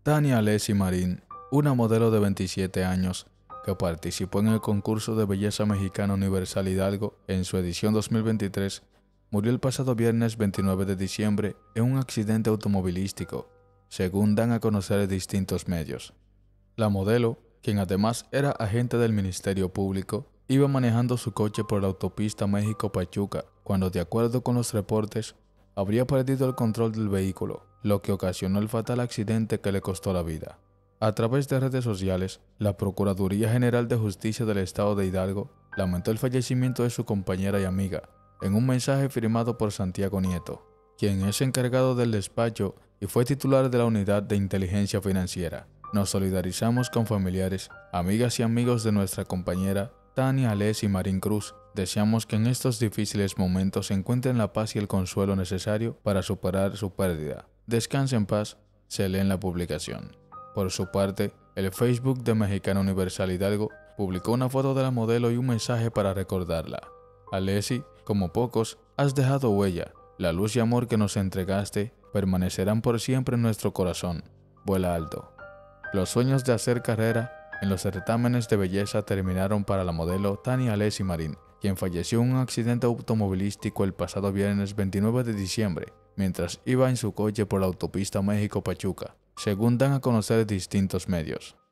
Tania Alessi Marín, una modelo de 27 años que participó en el concurso de belleza mexicana Universal Hidalgo en su edición 2023, murió el pasado viernes 29 de diciembre en un accidente automovilístico, según dan a conocer distintos medios. La modelo, quien además era agente del Ministerio Público, iba manejando su coche por la autopista México-Pachuca cuando, de acuerdo con los reportes, habría perdido el control del vehículo, lo que ocasionó el fatal accidente que le costó la vida. A través de redes sociales, la Procuraduría General de Justicia del Estado de Hidalgo lamentó el fallecimiento de su compañera y amiga, en un mensaje firmado por Santiago Nieto, quien es encargado del despacho y fue titular de la Unidad de Inteligencia Financiera. Nos solidarizamos con familiares, amigas y amigos de nuestra compañera Tania Alessi Marín Cruz. Deseamos que en estos difíciles momentos se encuentren la paz y el consuelo necesario para superar su pérdida. Descanse en paz, se lee en la publicación. Por su parte, el Facebook de Mexicana Universal Hidalgo publicó una foto de la modelo y un mensaje para recordarla. Alessi, como pocos, has dejado huella. La luz y amor que nos entregaste permanecerán por siempre en nuestro corazón. Vuela alto. Los sueños de hacer carrera en los certámenes de belleza terminaron para la modelo Tania Alessi Marín, quien falleció en un accidente automovilístico el pasado viernes 29 de diciembre, mientras iba en su coche por la autopista México-Pachuca, según dan a conocer distintos medios.